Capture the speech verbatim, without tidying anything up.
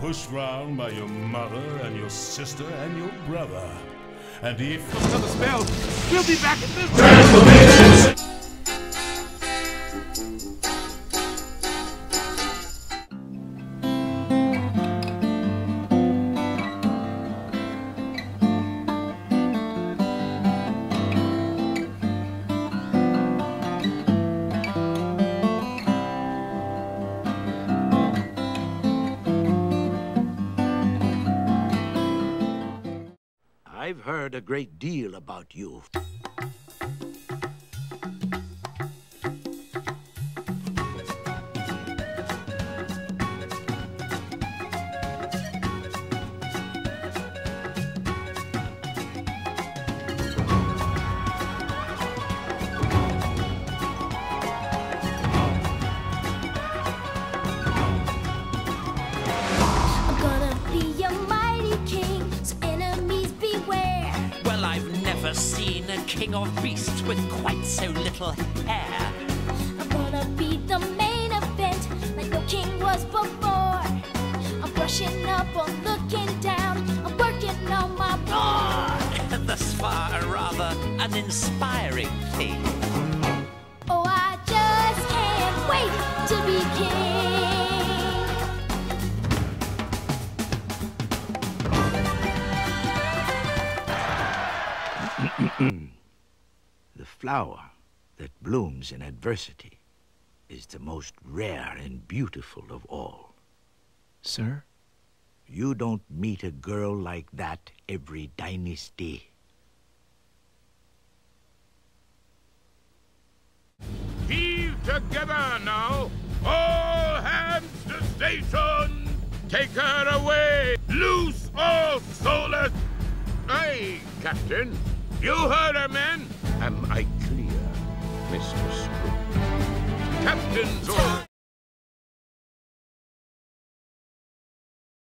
pushed round by your mother and your sister and your brother. And if... Another spell, we'll be back in this... I've heard a great deal about you. I'm gonna be a mighty king, so enemies beware. Well, I've never seen a king of beasts with quite so little hair. I'm gonna be the main event, like no king was before. I'm brushing up on looking down, I'm working on my roar. Thus far, a rather uninspiring thing. Oh, I just can't wait to be king. The flower that blooms in adversity is the most rare and beautiful of all. Sir? You don't meet a girl like that every dynasty. Heave together now! All hands to station! Take her away! Loose all soulless! Aye, Captain. You heard her, men. Am I clear, Mister Spook? Captain's orders.